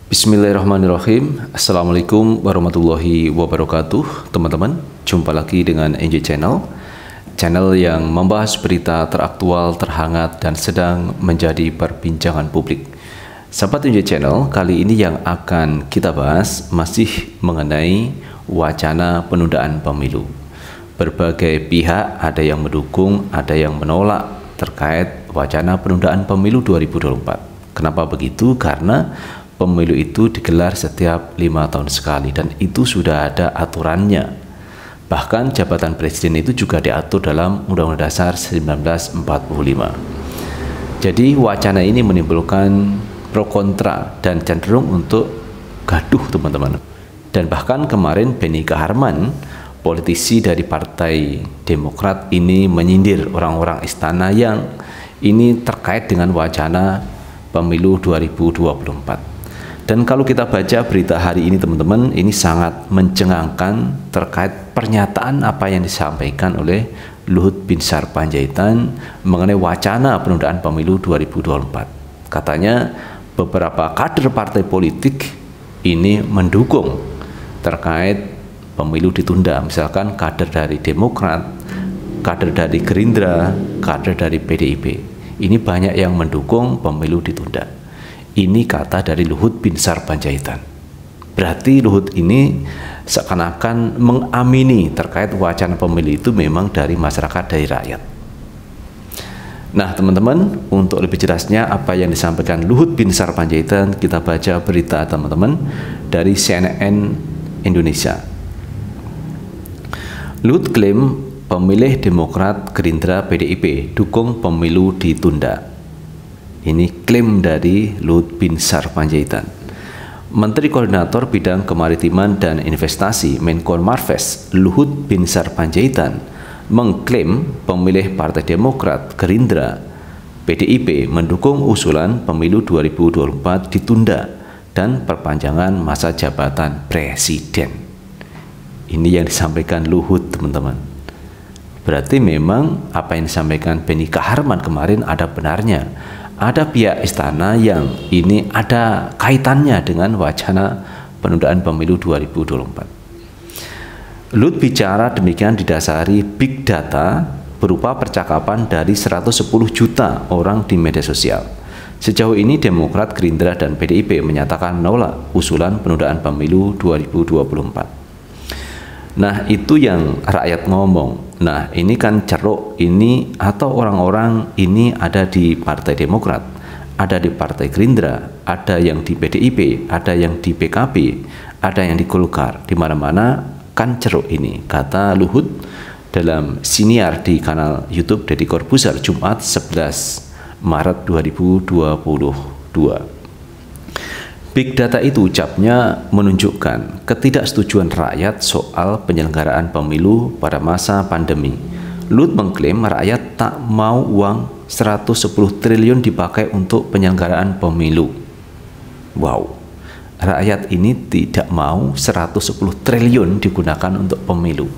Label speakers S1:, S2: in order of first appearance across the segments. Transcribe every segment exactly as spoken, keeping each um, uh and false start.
S1: Bismillahirrahmanirrahim. Assalamualaikum warahmatullahi wabarakatuh. Teman-teman, jumpa lagi dengan N J Channel, channel yang membahas berita teraktual, terhangat, dan sedang menjadi perbincangan publik. Sahabat N J Channel, kali ini yang akan kita bahas masih mengenai wacana penundaan pemilu. Berbagai pihak ada yang mendukung, ada yang menolak terkait wacana penundaan pemilu dua ribu dua puluh empat. Kenapa begitu? Karena pemilu itu digelar setiap lima tahun sekali dan itu sudah ada aturannya. Bahkan jabatan presiden itu juga diatur dalam Undang-Undang Dasar seribu sembilan ratus empat puluh lima. Jadi wacana ini menimbulkan pro kontra dan cenderung untuk gaduh, teman-teman. Dan bahkan kemarin Benny Kaharman, politisi dari Partai Demokrat, ini menyindir orang-orang istana yang ini terkait dengan wacana pemilu dua ribu dua puluh empat. Dan kalau kita baca berita hari ini, teman-teman, ini sangat mencengangkan terkait pernyataan apa yang disampaikan oleh Luhut Binsar Panjaitan mengenai wacana penundaan pemilu dua ribu dua puluh empat. Katanya beberapa kader partai politik ini mendukung terkait pemilu ditunda. Misalkan kader dari Demokrat, kader dari Gerindra, kader dari P D I P. Ini banyak yang mendukung pemilu ditunda. Ini kata dari Luhut Binsar Panjaitan. Berarti Luhut ini seakan-akan mengamini terkait wacana pemilu itu memang dari masyarakat, dari rakyat. Nah, teman-teman, untuk lebih jelasnya apa yang disampaikan Luhut Binsar Panjaitan, kita baca berita, teman-teman, dari C N N Indonesia. Luhut klaim pemilih Demokrat, Gerindra, P D I P dukung pemilu ditunda. Ini klaim dari Luhut Binsar Panjaitan. Menteri Koordinator Bidang Kemaritiman dan Investasi Menko Marves Luhut Binsar Panjaitan mengklaim pemilih Partai Demokrat, Gerindra, P D I P mendukung usulan pemilu dua ribu dua puluh empat ditunda dan perpanjangan masa jabatan presiden. Ini yang disampaikan Luhut, teman-teman. Berarti memang apa yang disampaikan Benny Kaharman kemarin ada benarnya. Ada pihak istana yang ini ada kaitannya dengan wacana penundaan pemilu dua ribu dua puluh empat. Luhut bicara demikian didasari big data berupa percakapan dari seratus sepuluh juta orang di media sosial. Sejauh ini Demokrat, Gerindra, dan P D I P menyatakan menolak usulan penundaan pemilu dua ribu dua puluh empat. Nah, itu yang rakyat ngomong. Nah, ini kan ceruk ini atau orang-orang ini ada di Partai Demokrat, ada di Partai Gerindra, ada yang di P D I P, ada yang di P K B, ada yang di Golkar. Di mana-mana kan ceruk ini, kata Luhut dalam siniar di kanal YouTube Deddy Corbuzier Jumat sebelas Maret dua ribu dua puluh dua. Big data itu, ucapnya, menunjukkan ketidaksetujuan rakyat soal penyelenggaraan pemilu pada masa pandemi. Luhut mengklaim rakyat tak mau uang seratus sepuluh triliun dipakai untuk penyelenggaraan pemilu. Wow, rakyat ini tidak mau seratus sepuluh triliun digunakan untuk pemilu.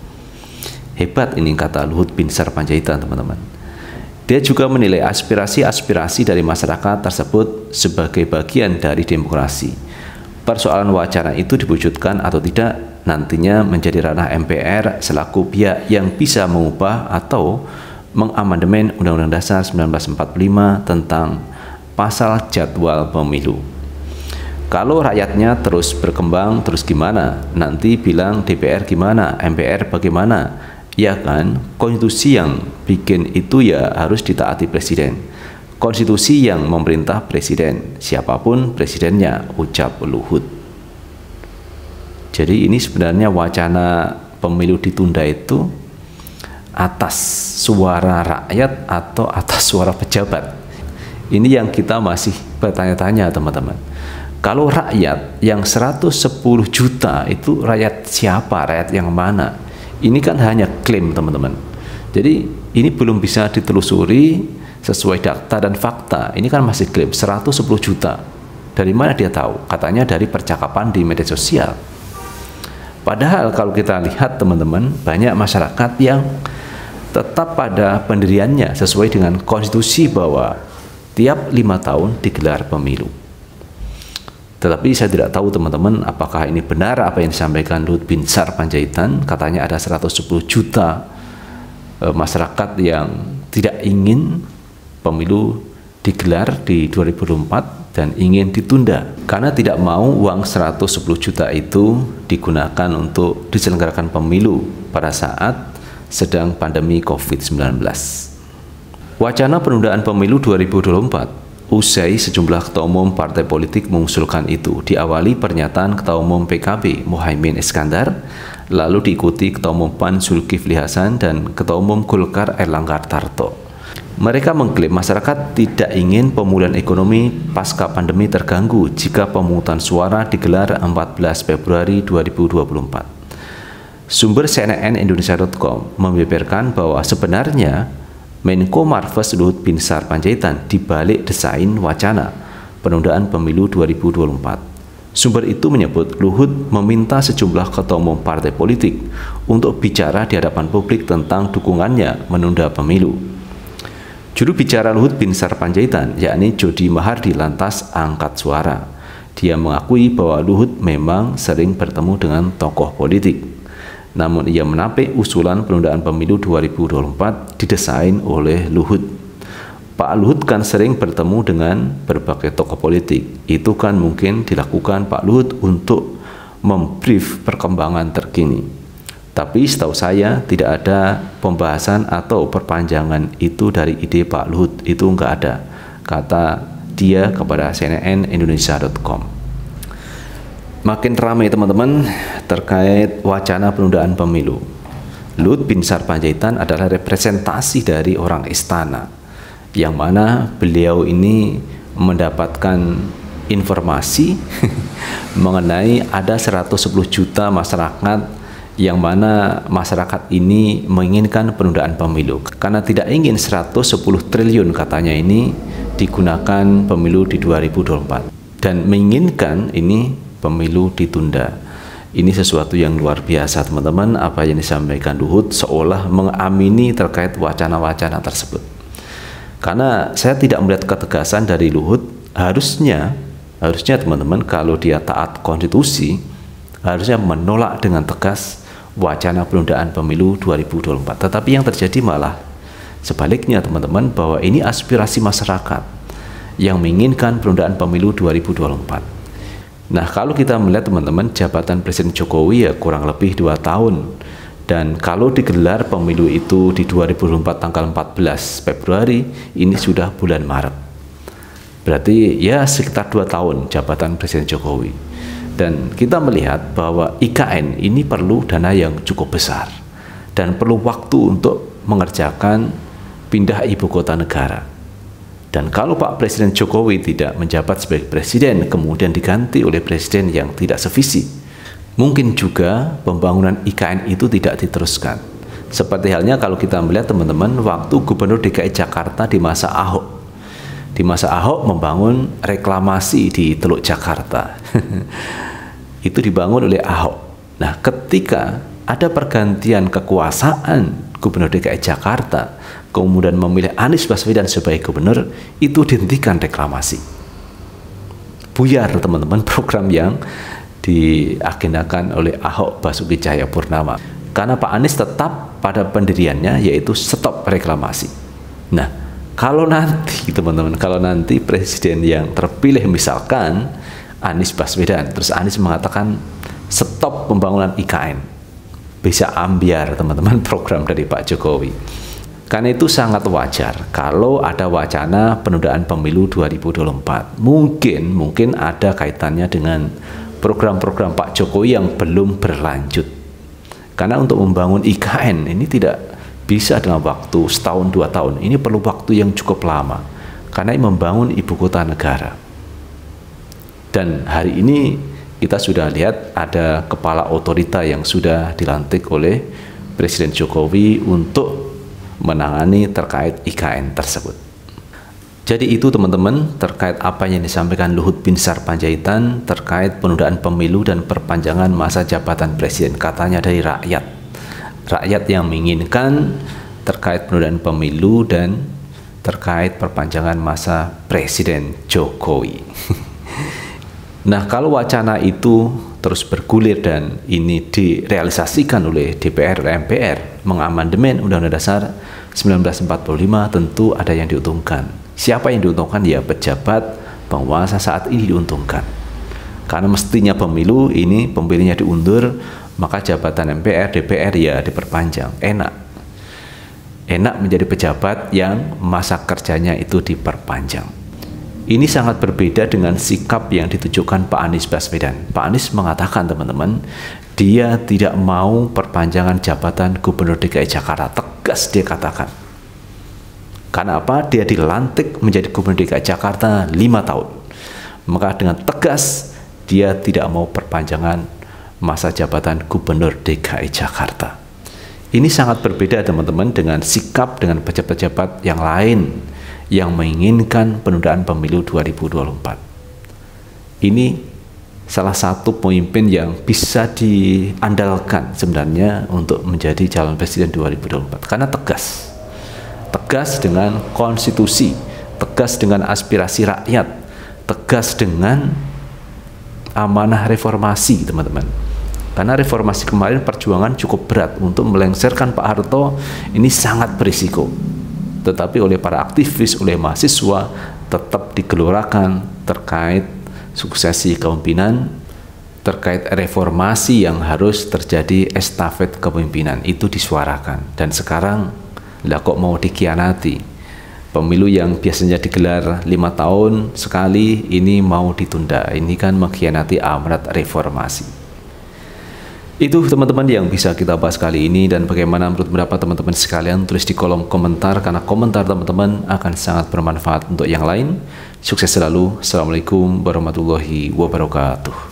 S1: Hebat ini, kata Luhut Binsar Panjaitan, teman-teman. Dia juga menilai aspirasi-aspirasi dari masyarakat tersebut sebagai bagian dari demokrasi. Persoalan wacana itu diwujudkan atau tidak nantinya menjadi ranah M P R selaku pihak yang bisa mengubah atau mengamandemen Undang-Undang Dasar seribu sembilan ratus empat puluh lima tentang pasal jadwal pemilu. Kalau rakyatnya terus berkembang, terus gimana? Nanti bilang D P R gimana, M P R bagaimana? Ya kan, konstitusi yang bikin itu ya harus ditaati presiden. Konstitusi yang memerintah presiden, siapapun presidennya, ucap Luhut. Jadi ini sebenarnya wacana pemilu ditunda itu atas suara rakyat atau atas suara pejabat. Ini yang kita masih bertanya-tanya, teman-teman. Kalau rakyat yang seratus sepuluh juta itu rakyat siapa? Rakyat yang mana? Ini kan hanya klaim, teman-teman. Jadi ini belum bisa ditelusuri sesuai data dan fakta. Ini kan masih klaim seratus sepuluh juta. Dari mana dia tahu? Katanya dari percakapan di media sosial. Padahal kalau kita lihat, teman-teman, banyak masyarakat yang tetap pada pendiriannya sesuai dengan konstitusi bahwa tiap lima tahun digelar pemilu. Tetapi saya tidak tahu teman-teman apakah ini benar apa yang disampaikan Luhut Binsar Panjaitan. Katanya ada seratus sepuluh juta e, masyarakat yang tidak ingin pemilu digelar di dua ribu dua puluh empat dan ingin ditunda karena tidak mau uang seratus sepuluh juta itu digunakan untuk diselenggarakan pemilu pada saat sedang pandemi COVID sembilan belas. Wacana penundaan pemilu dua ribu dua puluh empat usai sejumlah ketua umum partai politik mengusulkan itu, diawali pernyataan Ketua Umum P K B Muhaimin Iskandar, lalu diikuti Ketua Umum P A N Zulkifli Hasan dan Ketua Umum Golkar Erlangga Hartarto. Mereka mengklaim masyarakat tidak ingin pemulihan ekonomi pasca pandemi terganggu jika pemungutan suara digelar empat belas Februari dua ribu dua puluh empat. Sumber C N N Indonesia titik com membeberkan bahwa sebenarnya Menko Marves Luhut Binsar Panjaitan dibalik desain wacana penundaan pemilu dua ribu dua puluh empat. Sumber itu menyebut Luhut meminta sejumlah ketua umum partai politik untuk bicara di hadapan publik tentang dukungannya menunda pemilu. Juru bicara Luhut Binsar Panjaitan, yakni Jody Mahardi, lantas angkat suara. Dia mengakui bahwa Luhut memang sering bertemu dengan tokoh politik. Namun ia menampik usulan penundaan pemilu dua ribu dua puluh empat didesain oleh Luhut. Pak Luhut kan sering bertemu dengan berbagai tokoh politik. Itu kan mungkin dilakukan Pak Luhut untuk membrief perkembangan terkini. Tapi setahu saya tidak ada pembahasan atau perpanjangan itu dari ide Pak Luhut. Itu enggak ada, kata dia kepada C N N Indonesia titik com. Makin ramai teman-teman terkait wacana penundaan pemilu. Luhut Binsar Panjaitan adalah representasi dari orang istana, yang mana beliau ini mendapatkan informasi mengenai ada seratus sepuluh juta masyarakat, yang mana masyarakat ini menginginkan penundaan pemilu karena tidak ingin seratus sepuluh triliun katanya ini digunakan pemilu di dua ribu dua puluh empat dan menginginkan ini pemilu ditunda. Ini sesuatu yang luar biasa teman-teman, apa yang disampaikan Luhut seolah mengamini terkait wacana-wacana tersebut. Karena saya tidak melihat ketegasan dari Luhut. Harusnya harusnya teman-teman kalau dia taat konstitusi harusnya menolak dengan tegas wacana penundaan pemilu dua ribu dua puluh empat. Tetapi yang terjadi malah sebaliknya teman-teman, bahwa ini aspirasi masyarakat yang menginginkan penundaan pemilu dua ribu dua puluh empat. Nah, kalau kita melihat teman-teman, jabatan Presiden Jokowi ya kurang lebih dua tahun. Dan kalau digelar pemilu itu di dua ribu dua puluh empat tanggal empat belas Februari, ini sudah bulan Maret. Berarti ya sekitar dua tahun jabatan Presiden Jokowi. Dan kita melihat bahwa I K N ini perlu dana yang cukup besar. Dan perlu waktu untuk mengerjakan pindah ibu kota negara. Dan kalau Pak Presiden Jokowi tidak menjabat sebagai presiden, kemudian diganti oleh presiden yang tidak sevisi, mungkin juga pembangunan I K N itu tidak diteruskan. Seperti halnya kalau kita melihat teman-teman, waktu Gubernur D K I Jakarta di masa Ahok. Di masa Ahok membangun reklamasi di Teluk Jakarta. Itu dibangun oleh Ahok. Nah, ketika ada pergantian kekuasaan Gubernur D K I Jakarta, kemudian memilih Anies Baswedan sebagai gubernur, itu dihentikan reklamasi. Buyar teman-teman program yang diagendakan oleh Ahok Basuki Cahayapurnama. Karena Pak Anies tetap pada pendiriannya, yaitu stop reklamasi. Nah, kalau nanti teman-teman, kalau nanti presiden yang terpilih misalkan Anies Baswedan, terus Anies mengatakan stop pembangunan I K N, bisa ambiar teman-teman program dari Pak Jokowi. Karena itu sangat wajar kalau ada wacana penundaan pemilu dua ribu dua puluh empat. Mungkin mungkin ada kaitannya dengan program-program Pak Jokowi yang belum berlanjut. Karena untuk membangun I K N ini tidak bisa dalam waktu setahun dua tahun. Ini perlu waktu yang cukup lama. Karena membangun ibu kota negara. Dan hari ini kita sudah lihat ada kepala otorita yang sudah dilantik oleh Presiden Jokowi untuk menangani terkait I K N tersebut. Jadi itu teman-teman terkait apa yang disampaikan Luhut Binsar Panjaitan terkait penundaan pemilu dan perpanjangan masa jabatan presiden, katanya dari rakyat. Rakyat yang menginginkan terkait penundaan pemilu dan terkait perpanjangan masa Presiden Jokowi. Nah, kalau wacana itu terus bergulir dan ini direalisasikan oleh D P R dan M P R mengamandemen Undang-Undang Dasar seribu sembilan ratus empat puluh lima, tentu ada yang diuntungkan. Siapa yang diuntungkan? Ya pejabat penguasa saat ini diuntungkan. Karena mestinya pemilu ini pemilihnya diundur, maka jabatan M P R, D P R ya diperpanjang. Enak. Enak menjadi pejabat yang masa kerjanya itu diperpanjang. Ini sangat berbeda dengan sikap yang ditujukan Pak Anies Baswedan. Pak Anies mengatakan, teman-teman, dia tidak mau perpanjangan jabatan Gubernur D K I Jakarta. Tegas dia katakan. Karena apa? Dia dilantik menjadi Gubernur D K I Jakarta lima tahun. Maka dengan tegas dia tidak mau perpanjangan masa jabatan Gubernur D K I Jakarta. Ini sangat berbeda, teman-teman, dengan sikap dengan pejabat-pejabat yang lain yang menginginkan penundaan pemilu dua ribu dua puluh empat. Ini salah satu pemimpin yang bisa diandalkan sebenarnya untuk menjadi calon presiden dua ribu dua puluh empat, karena tegas. Tegas dengan konstitusi, tegas dengan aspirasi rakyat, tegas dengan amanah reformasi, teman-teman. Karena reformasi kemarin perjuangan cukup berat untuk melengsarkan Pak Harto, ini sangat berisiko. Tetapi oleh para aktivis, oleh mahasiswa tetap digelorakan terkait suksesi kepemimpinan, terkait reformasi yang harus terjadi, estafet kepemimpinan itu disuarakan. Dan sekarang lah kok mau dikhianati? Pemilu yang biasanya digelar lima tahun sekali ini mau ditunda. Ini kan mengkhianati amanat reformasi. Itu, teman-teman, yang bisa kita bahas kali ini. Dan bagaimana menurut pendapat teman-teman sekalian, tulis di kolom komentar, karena komentar teman-teman akan sangat bermanfaat untuk yang lain. Sukses selalu. Assalamualaikum warahmatullahi wabarakatuh.